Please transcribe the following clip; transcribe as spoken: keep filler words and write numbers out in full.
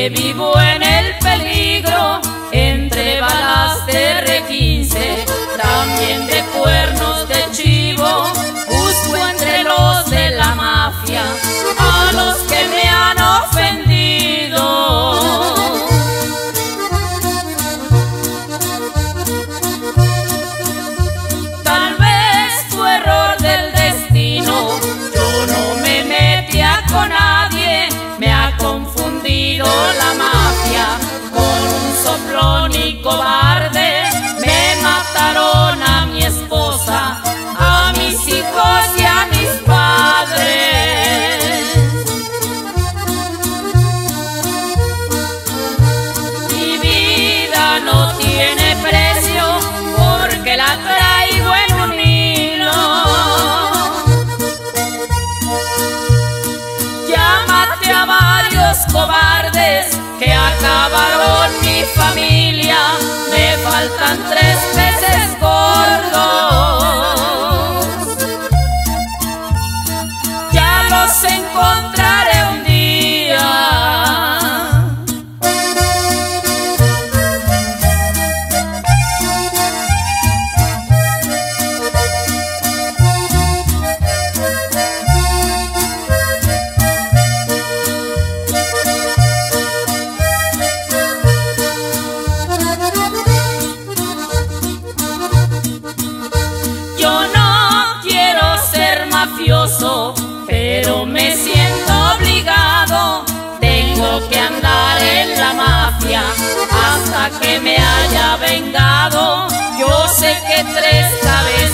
que vivo en el peligro, entre balas de R quince, también de cuernos de chivo. Busco entre los de la mafia a los que me han ofendido. Tal vez fue error del destino, yo no me metía con nadie. Me ha confundido la mafia con un soplón y cobarde. Me mataron a mi esposa, a mis hijos y a mis padres. Mi vida no tiene precio porque la traigo en un hilo. Ya maté a varios cobardes que acabaron mi familia. Me faltan tres peces gordos. Ya los encontraré un día. Pero me siento obligado, tengo que andar en la mafia hasta que me haya vengado. Yo sé que tres cabezas